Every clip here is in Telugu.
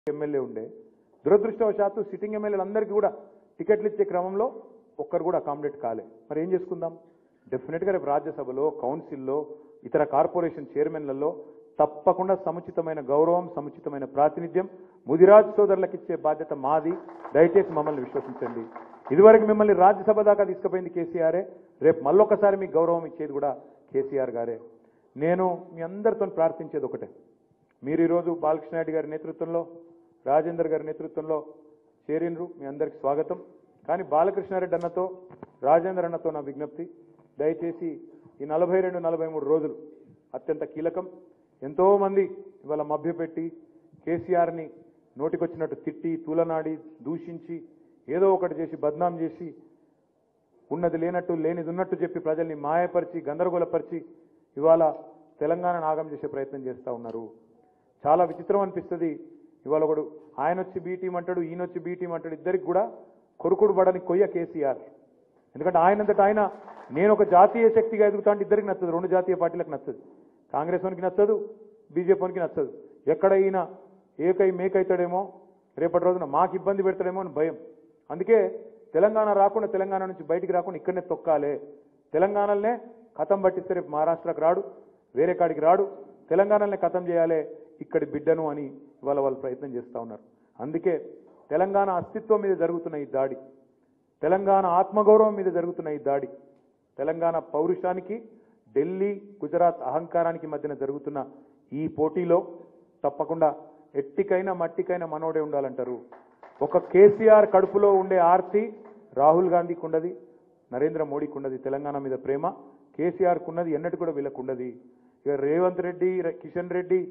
ఎమ్మెల్యే ఉండే దురదృష్టవశాత్తు సిట్టింగ్ ఎమ్మెల్యేలందరికీ కూడా టికెట్లు ఇచ్చే క్రమంలో ఒక్కరు కూడా అకామిడేట్ కాలే. మరి ఏం చేసుకుందాం? డెఫినెట్గా రేపు రాజ్యసభలో, కౌన్సిల్లో, ఇతర కార్పొరేషన్ చైర్మన్లలో తప్పకుండా సముచితమైన గౌరవం, సముచితమైన ప్రాతినిధ్యం ముదిరాజ్ సోదరులకు ఇచ్చే బాధ్యత మాది. దయచేసి మమ్మల్ని విశ్వసించండి. ఇదివరకు మిమ్మల్ని రాజ్యసభ దాకా తీసుకుపోయింది కేసీఆరే. రేపు మళ్ళొక్కసారి మీకు గౌరవం ఇచ్చేది కూడా కేసీఆర్ గారే. నేను మీ అందరితో ప్రార్థించేది ఒకటే, మీరు ఈరోజు బాలకృష్ణారెడ్డి గారి నేతృత్వంలో, రాజేందర్ గారి నేతృత్వంలో చేరినరు, మీ అందరికి స్వాగతం. కానీ బాలకృష్ణారెడ్డి అన్నతో, రాజేందర్ అన్నతో నా విజ్ఞప్తి, దయచేసి ఈ 42-43 రోజులు అత్యంత కీలకం. ఎంతోమంది ఇవాళ మభ్యపెట్టి కేసీఆర్ని నోటికొచ్చినట్టు తిట్టి, తూలనాడి, దూషించి, ఏదో ఒకటి చేసి బద్నాం చేసి, ఉన్నది లేనట్టు లేనిది ఉన్నట్టు చెప్పి ప్రజల్ని మాయపరిచి, గందరగోళపరిచి ఇవాళ తెలంగాణ నాగం చేసే ప్రయత్నం చేస్తూ ఉన్నారు. చాలా విచిత్రం అనిపిస్తుంది. ఇవాళ ఒకడు ఆయన వచ్చి బీ టీం అంటాడు, ఈయన వచ్చి బీ టీం అంటాడు. ఇద్దరికి కూడా కొరుకుడు పడని కొయ్య కేసీఆర్. ఎందుకంటే ఆయనంతటా ఆయన నేను ఒక జాతీయ శక్తిగా ఎదుగుతా అంటే ఇద్దరికి నచ్చదు, రెండు జాతీయ పార్టీలకు నచ్చదు. కాంగ్రెస్ వానికి నచ్చదు, బీజేపీ వానికి నచ్చదు. ఎక్కడ ఈయన ఏకై మేకైతాడేమో, రేపటి రోజున మాకు ఇబ్బంది పెడతాడేమో అని భయం. అందుకే తెలంగాణ రాకుండా, తెలంగాణ నుంచి బయటికి రాకుండా ఇక్కడనే తొక్కాలే. తెలంగాణలోనే కథం పట్టిస్తే రేపు మహారాష్ట్రకు రాడు, వేరే కాడికి రాడు. తెలంగాణలోనే కథం చేయాలి ఇక్కడి బిడ్డను అని ఇవాళ వాళ్ళు ప్రయత్నం చేస్తూ ఉన్నారు. అందుకే తెలంగాణ అస్తిత్వం మీద జరుగుతున్న ఈ దాడి, తెలంగాణ ఆత్మగౌరవం మీద జరుగుతున్న ఈ దాడి, తెలంగాణ పౌరుషానికి, ఢిల్లీ, గుజరాత్ అహంకారానికి మధ్యన జరుగుతున్న ఈ పోటీలో తప్పకుండా ఎట్టికైనా మట్టికైనా మనోడే ఉండాలంటారు. ఒక కేసీఆర్ కడుపులో ఉండే ఆర్తి రాహుల్ గాంధీకి ఉండదు, నరేంద్ర మోడీకి ఉండదు. తెలంగాణ మీద ప్రేమ కేసీఆర్కు ఉన్నది, ఎన్నటి కూడా వీళ్ళకు ఉండదు. ఇక రేవంత్ రెడ్డి, కిషన్ రెడ్డి,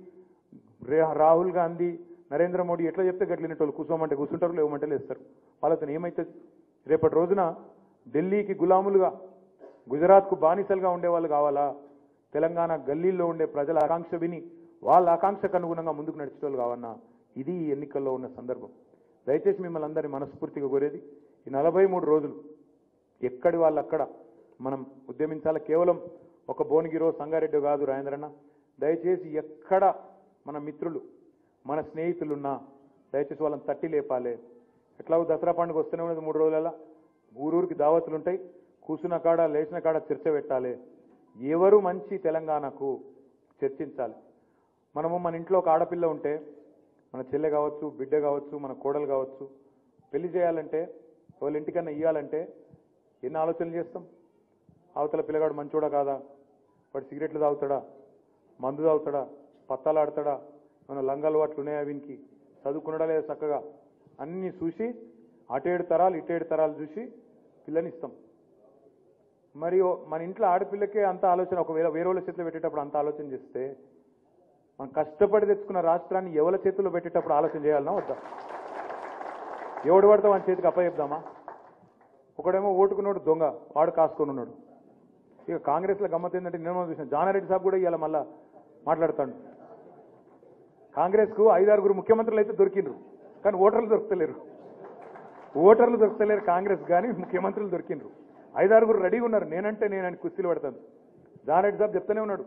రాహుల్ గాంధీ, నరేంద్ర మోడీ ఎట్లా చెప్తే గట్లినట్టు కూర్చోమంటే కూర్చుంటారు, లేవమంటే లేస్తారు. వాళ్ళతో ఏమవుతుంది? రేపటి రోజున ఢిల్లీకి గులాములుగా, గుజరాత్కు బానిసలుగా ఉండేవాళ్ళు కావాలా? తెలంగాణ గల్లీల్లో ఉండే ప్రజల ఆకాంక్ష విని వాళ్ళ ఆకాంక్షకు అనుగుణంగా ముందుకు నడిచేవాళ్ళు కావన్నా? ఇది ఈ ఎన్నికల్లో ఉన్న సందర్భం. దయచేసి మిమ్మల్ని అందరినీ మనస్ఫూర్తిగా కోరేది, ఈ 43 రోజులు ఎక్కడి వాళ్ళు అక్కడ మనం ఉద్యమించాలి. కేవలం ఒక భువనగిరో, సంగారెడ్డి కాదు రాజేంద్రన్న. దయచేసి ఎక్కడ మన మిత్రులు, మన స్నేహితులున్నా దయచేసి వాళ్ళని తట్టి లేపాలి. ఎట్లాగో దసరా పండుగ వస్తూనే ఉన్నది, 3 రోజులలో ఊరూరికి దావతులు ఉంటాయి. కూర్చున్న కాడ, లేచిన కాడ చర్చ పెట్టాలి. ఎవరు మంచి తెలంగాణకు చర్చించాలి. మనము మన ఇంట్లో ఒక ఆడపిల్ల ఉంటే, మన చెల్లె కావచ్చు, బిడ్డ కావచ్చు, మన కోడలు కావచ్చు, పెళ్లి చేయాలంటే, వాళ్ళ ఇంటికన్నా ఇవ్వాలంటే ఎన్ని ఆలోచనలు చేస్తాం? అవతల పిల్లగాడు మంచోడా కాదా, వాడు సిగరెట్లు తాగుతాడా, మందు తాగుతాడా, పత్తాలు ఆడతాడా, మన లంగాలు వాట్లు ఉన్నాయా, వీనికి చదువుకున్నాడా లేదా చక్కగా, అన్నీ చూసి అటేడు తరాలు ఇటేడు తరాలు చూసి పిల్లనిస్తాం. మరి మన ఇంట్లో ఆడపిల్లకే అంత ఆలోచన, ఒకవేళ వేరే వాళ్ళ చేతిలో పెట్టేటప్పుడు అంత ఆలోచన చేస్తే, మనం కష్టపడి తెచ్చుకున్న రాష్ట్రాన్ని ఎవరి చేతుల్లో పెట్టేటప్పుడు ఆలోచన చేయాలన్నా వద్దా? ఎవడు పడితే మన చేతికి అప్పచెప్దామా? ఒకడేమో ఓటుకున్నాడు దొంగ, వాడు కాసుకొని ఉన్నాడు. ఇక కాంగ్రెస్లో గమ్మత్ ఏంటంటే, నేను చూసిన జానారెడ్డి సాబ్ కూడా ఇవాళ మళ్ళా మాట్లాడుతాడు. కాంగ్రెస్కు 5-6 ముఖ్యమంత్రులు అయితే దొరికిండ్రు, కానీ ఓటర్లు దొరుకుతలేరు. ఓటర్లు దొరుకుతలేరు కాంగ్రెస్, కానీ ముఖ్యమంత్రులు దొరికిండ్రు. 5-6 రెడీగా ఉన్నారు. నేనంటే కుస్తీలు పడతాను. జానారెడ్డి సాబ్ చెప్తానే ఉన్నాడు,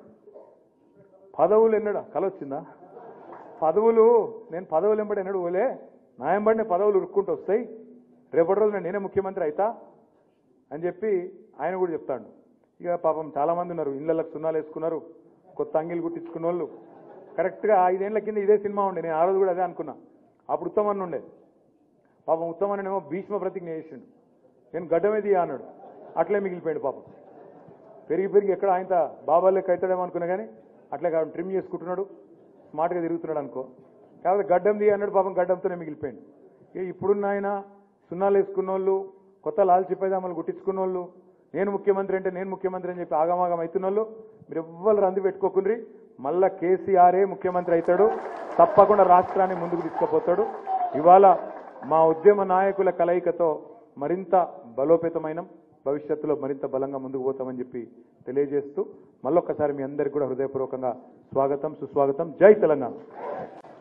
పదవులు ఎన్నడా కలొచ్చిందా? పదవులు, నేను పదవులు ఎంబడి ఎన్నడు ఓలే, నా ఎంబడినే పదవులు ఉరుక్కుంటూ వస్తాయి, రేపటి రోజున నేనే ముఖ్యమంత్రి అవుతా అని చెప్పి ఆయన కూడా చెప్తాడు. ఇక పాపం చాలా మంది ఉన్నారు, ఇళ్లకు సున్నాలు వేసుకున్నారు, కొత్త అంగిలు కుట్టించుకున్న వాళ్ళు. కరెక్ట్గా 5 ఏళ్ల కింద ఇదే సినిమా ఉండే, నేను ఆ రోజు కూడా అదే అనుకున్నా. అప్పుడు ఉత్తమన్ ఉండే, పాపం ఉత్తమన్ ఏమో భీష్మ ప్రతిజ్ఞ చేసిండు, నేను గడ్డమేది అన్నాడు. అట్లే మిగిలిపోయాడు పాపం. పెరిగి ఎక్కడ ఆయన బాబాలకి అవుతాడేమో అనుకున్నా, కానీ అట్లే కాదు, ట్రిమ్ చేసుకుంటున్నాడు, స్మార్ట్గా తిరుగుతున్నాడు అనుకో. కాబట్టి గడ్డం ది అన్నాడు, పాపం గడ్డంతోనే మిగిలిపోయాడు. ఇక ఇప్పుడున్న ఆయన సున్నాలు వేసుకున్న వాళ్ళు, కొత్త లాల్చి పైదామలు గుట్టించుకున్న వాళ్ళు, నేను ముఖ్యమంత్రి అంటే నేను ముఖ్యమంత్రి అని చెప్పి ఆగమాగం అవుతున్న వాళ్ళు, మీరు ఎవ్వరు రంది పెట్టుకోకుండ్రి. మళ్ళా కేసీఆరే ముఖ్యమంత్రి అవుతాడు, తప్పకుండా రాష్ట్రాన్ని ముందుకు తీసుకుపోతాడు. ఇవాళ మా ఉద్యమ నాయకుల కలయికతో మరింత బలోపేతమైన, భవిష్యత్తులో మరింత బలంగా ముందుకు పోతామని చెప్పి తెలియజేస్తూ, మళ్ళొక్కసారి మీ అందరికీ కూడా హృదయపూర్వకంగా స్వాగతం, సుస్వాగతం. జై తెలంగాణ.